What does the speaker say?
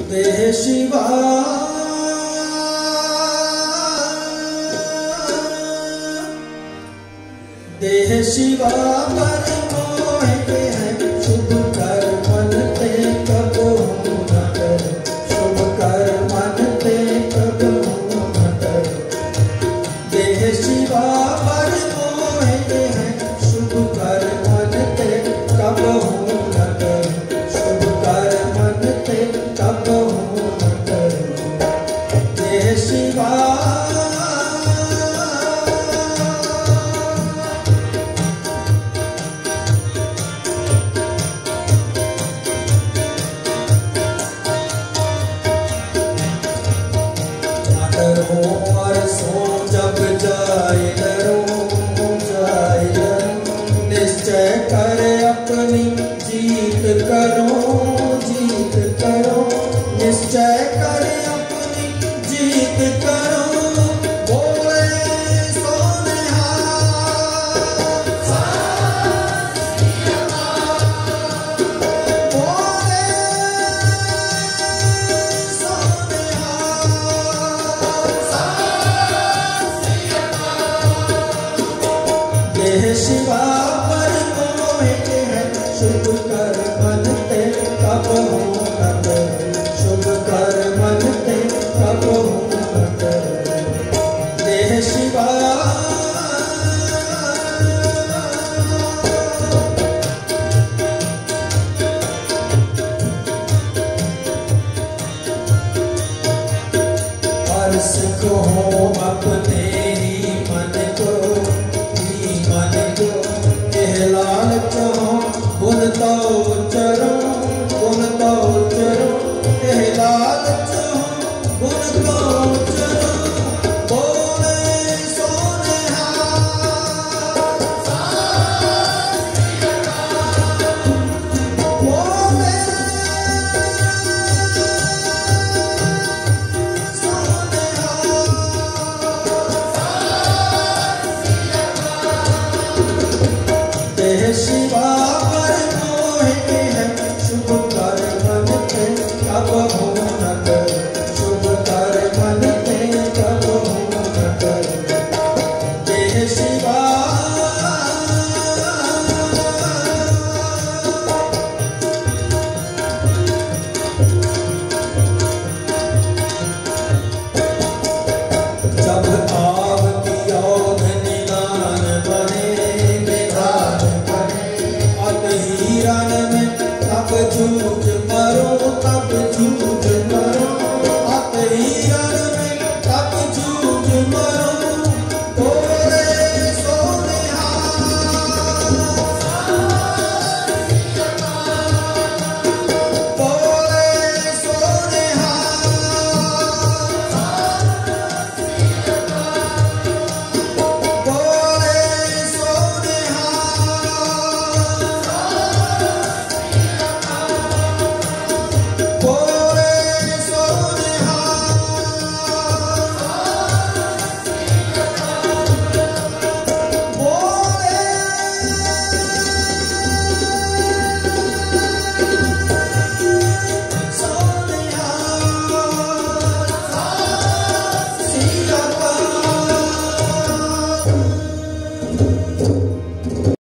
देह शिवा देह शिवा पर मोह के हैं शुभ कर मन ते कब हूँ न कर शुभ कर मन ते कब हूँ न कर देह शिवा पर मोह के हैं शुभ कर मन ते कब हूँ न कर शुभ कर मन ते कब हूँ न कर देह शिवा और सो जब जाए डरो निश्चय कर अपनी जीत करो निश्चय कर अपनी जीत करो बोले देह शिवा पर मोह के हैं शुभ कर मन ते कब हूँ न कर शुभ कर मन ते कब हूँ न कर देह शिवा हर सुख हो अपने ही मन को लालच हो गुण तो चरो लालच हो गुण तो चरो बोले देह शिवा पर मोह के हैं शुभ कर मन ते कब हूँ न कर